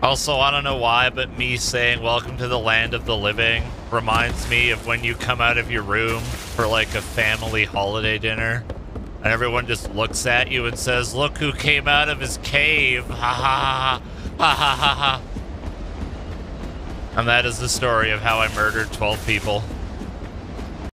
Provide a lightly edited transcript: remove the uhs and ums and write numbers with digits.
Also, I don't know why, but me saying welcome to the land of the living reminds me of when you come out of your room for like a family holiday dinner and everyone just looks at you and says, look who came out of his cave. Ha ha ha ha ha ha ha. And that is the story of how I murdered 12 people.